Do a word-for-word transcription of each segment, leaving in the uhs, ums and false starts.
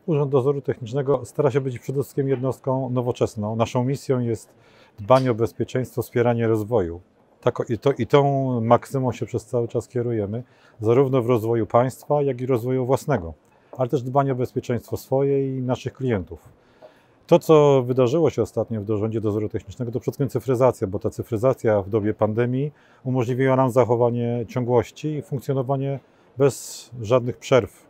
Urząd Dozoru Technicznego stara się być przede wszystkim jednostką nowoczesną. Naszą misją jest dbanie o bezpieczeństwo, wspieranie rozwoju. Tak, i, to, I tą maksymą się przez cały czas kierujemy, zarówno w rozwoju państwa, jak i rozwoju własnego, ale też dbanie o bezpieczeństwo swoje i naszych klientów. To, co wydarzyło się ostatnio w Urzędzie Dozoru Technicznego, to przede wszystkim cyfryzacja, bo ta cyfryzacja w dobie pandemii umożliwiła nam zachowanie ciągłości i funkcjonowanie bez żadnych przerw,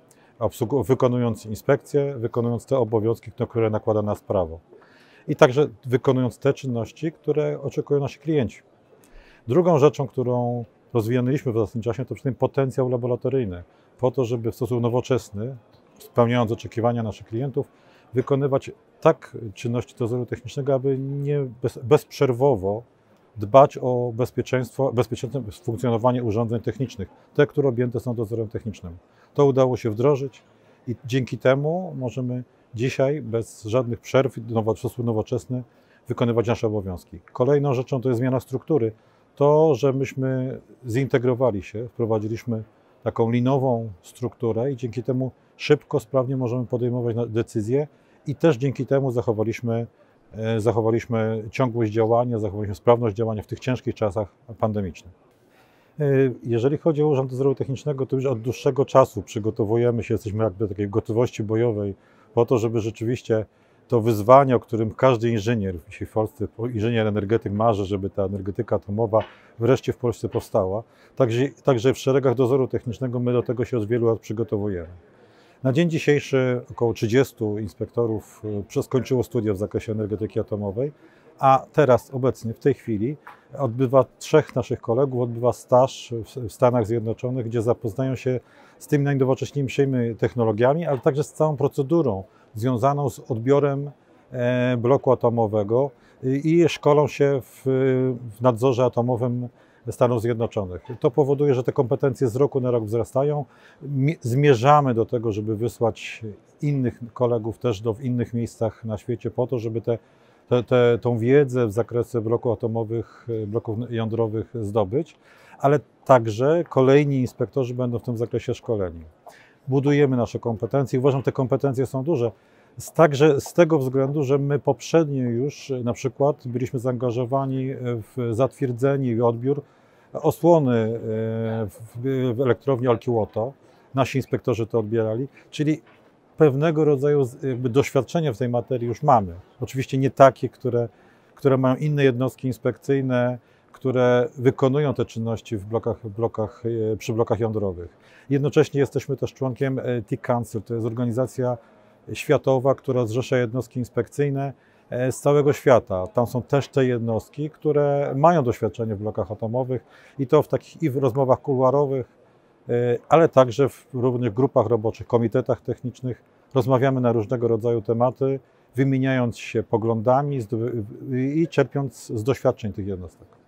wykonując inspekcje, wykonując te obowiązki, które nakłada nas prawo. I także wykonując te czynności, które oczekują nasi klienci. Drugą rzeczą, którą rozwijaliśmy w ostatnim czasie, to przede wszystkim potencjał laboratoryjny, po to, żeby w sposób nowoczesny, spełniając oczekiwania naszych klientów, wykonywać tak czynności dozoru technicznego, aby nie bez, bezprzerwowo dbać o bezpieczeństwo, bezpieczne funkcjonowanie urządzeń technicznych, te, które objęte są dozorem technicznym. To udało się wdrożyć i dzięki temu możemy dzisiaj bez żadnych przerw w sposób nowoczesny wykonywać nasze obowiązki. Kolejną rzeczą to jest zmiana struktury. To, że myśmy zintegrowali się, wprowadziliśmy taką linową strukturę i dzięki temu szybko, sprawnie możemy podejmować decyzje i też dzięki temu zachowaliśmy, zachowaliśmy ciągłość działania, zachowaliśmy sprawność działania w tych ciężkich czasach pandemicznych. Jeżeli chodzi o Urząd Dozoru Technicznego, to już od dłuższego czasu przygotowujemy się, jesteśmy jakby w takiej gotowości bojowej po to, żeby rzeczywiście to wyzwanie, o którym każdy inżynier dzisiaj w Polsce, inżynier energetyk marzy, żeby ta energetyka atomowa wreszcie w Polsce powstała. Także, także w szeregach dozoru technicznego my do tego się od wielu lat przygotowujemy. Na dzień dzisiejszy około trzydziestu inspektorów skończyło studia w zakresie energetyki atomowej, a teraz, obecnie, w tej chwili, odbywa trzech naszych kolegów, odbywa staż w Stanach Zjednoczonych, gdzie zapoznają się z tymi najnowocześniejszymi technologiami, ale także z całą procedurą związaną z odbiorem bloku atomowego i szkolą się w, w nadzorze atomowym Stanów Zjednoczonych. To powoduje, że te kompetencje z roku na rok wzrastają. Zmierzamy do tego, żeby wysłać innych kolegów też do w innych miejscach na świecie po to, żeby te, te, te, tą wiedzę w zakresie bloków atomowych, bloków jądrowych zdobyć, ale także kolejni inspektorzy będą w tym zakresie szkoleni. Budujemy nasze kompetencje. Uważam, że te kompetencje są duże. Także z tego względu, że my poprzednio już na przykład byliśmy zaangażowani w zatwierdzenie i odbiór osłony w elektrowni Olkiłoto. Nasi inspektorzy to odbierali, czyli pewnego rodzaju jakby doświadczenia w tej materii już mamy. Oczywiście nie takie, które, które mają inne jednostki inspekcyjne, które wykonują te czynności w blokach, w blokach, przy blokach jądrowych. Jednocześnie jesteśmy też członkiem T I C Council, to jest organizacja światowa, która zrzesza jednostki inspekcyjne z całego świata. Tam są też te jednostki, które mają doświadczenie w blokach atomowych i to w takich i w rozmowach kuluarowych, ale także w różnych grupach roboczych, komitetach technicznych. Rozmawiamy na różnego rodzaju tematy, wymieniając się poglądami i czerpiąc z doświadczeń tych jednostek.